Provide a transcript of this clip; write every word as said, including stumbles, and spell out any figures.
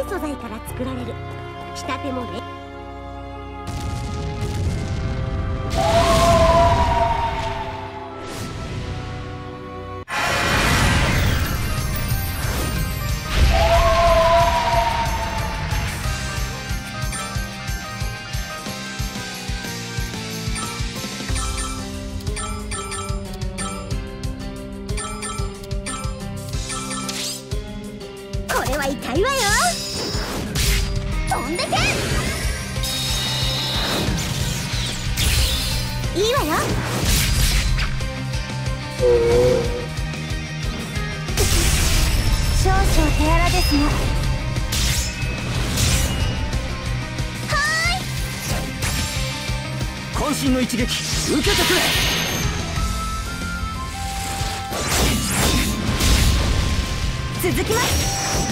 素材から作られる。仕立てもね。これは痛いわよ。飛んでけ。いいわよ。少々手荒ですが。はーい。 渾身の一撃受けてくれ。 続きます。